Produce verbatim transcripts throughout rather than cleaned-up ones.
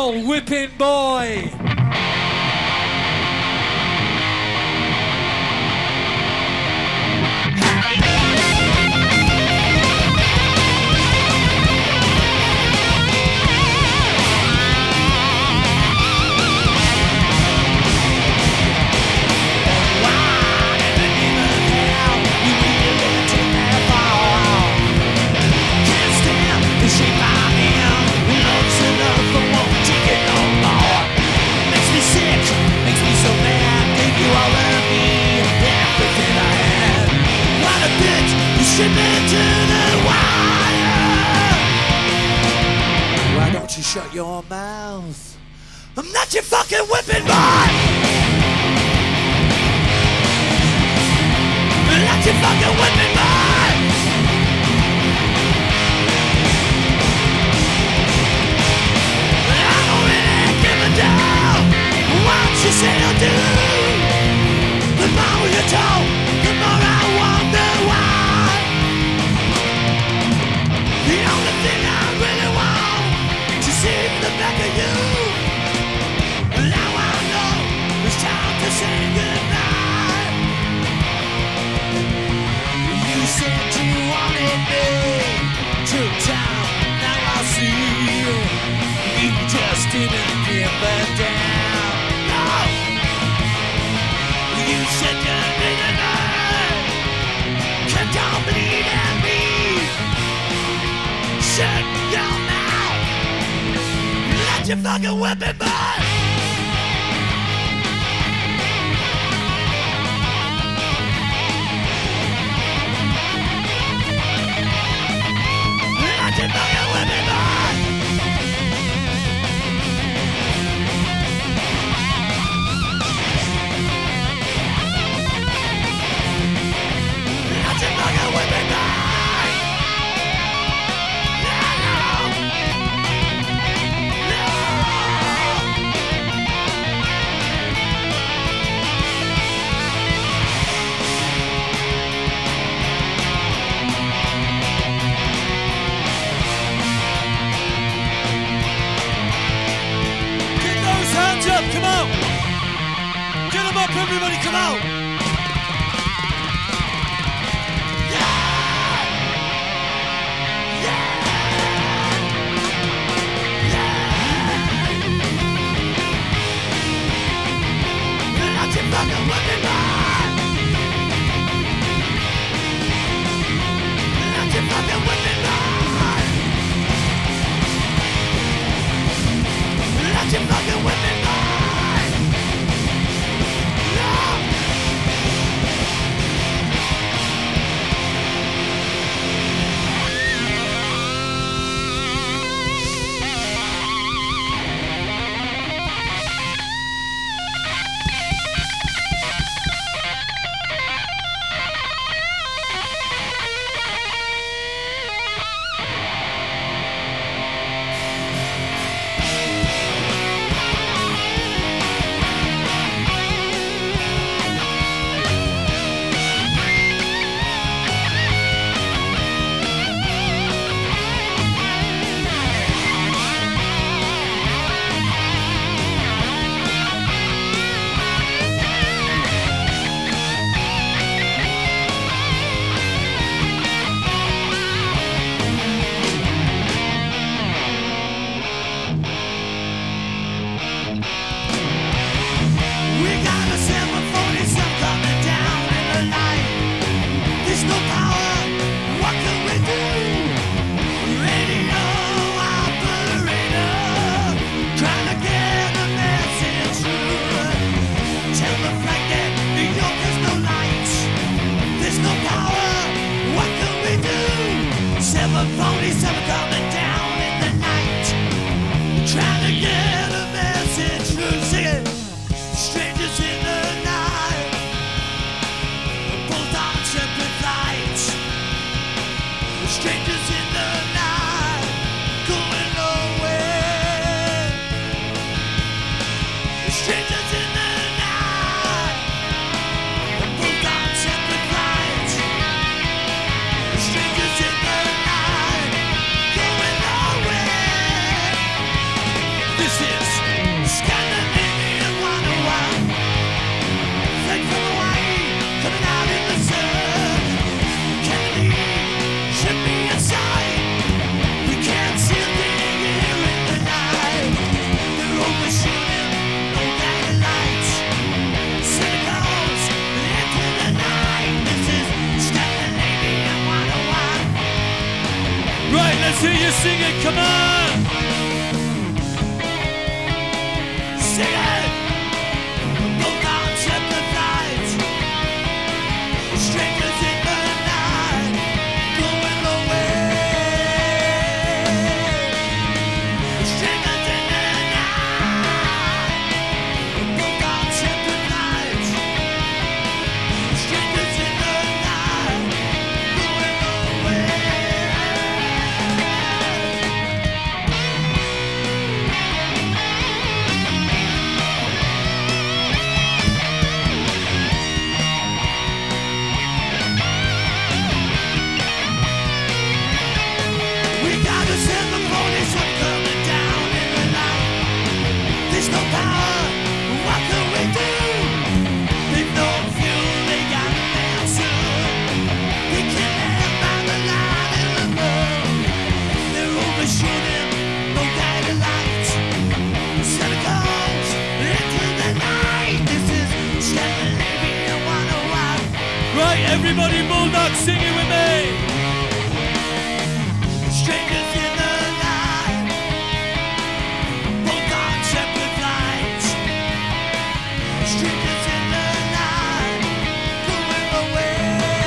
old whipping boy. Shut your mouth. I'm not your fucking whipping boy. I'm not your fucking whipping boy. I don't really give a damn what you say or do. The more you talk, the more I wonder why. The only thing I really want to see the back of you. Now I know it's time to say goodnight. You said you wanted me to town. Now I see you just didn't give a damn. No, you said you needed me. Can't don't bleed at me. Shut your mouth. Let your fucking whipping boy. Let your fucking whipping boy. Let your fucking whipping boy. Come on! Get them up, everybody, come on! Yeah! Yeah! Yeah! You're not your fucking whipping boy! You're not your fucking whipping boy! You're not your fucking whipping boy! sing it, come on! Sing it! Both arms at the light, strangers in the night, going away. Strangers in the night, both arms at the light, strangers in the night, going away. We gotta send the police, we're coming down in the night. There's no power, what can we do? They've no fuel, they got an answer. They can't live by the light in the road. They're overshooting, no guiding lights. Santa Claus into the night. This is Scandinavia one oh one. Right, everybody, Bulldog, sing it with me. Strangers in the night, both on separate flights. Strangers in the night, going away.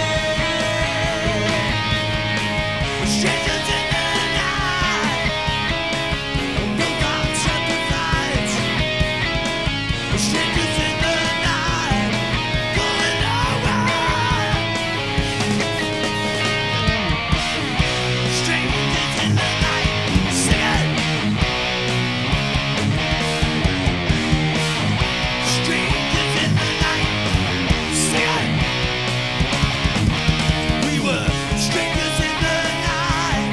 Strangers in the night, both on separate flights. Strangers in the night, going away. Strangers in the night, sing it. Strangers in the night, sing it. We were strangers in the night,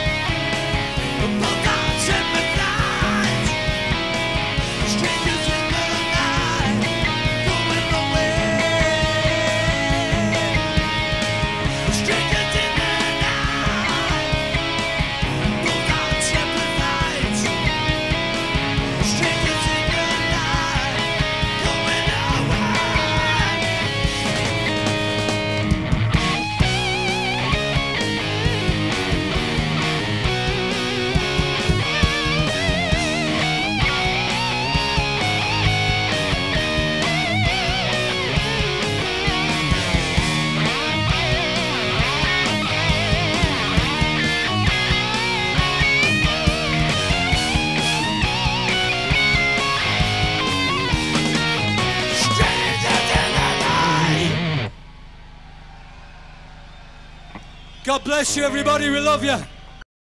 both on separate lines. Strangers in the night, going away. Strangers in the night, both on separate lines. Strangers in the night, going away. Strangers in the night. God bless you, everybody. We love you.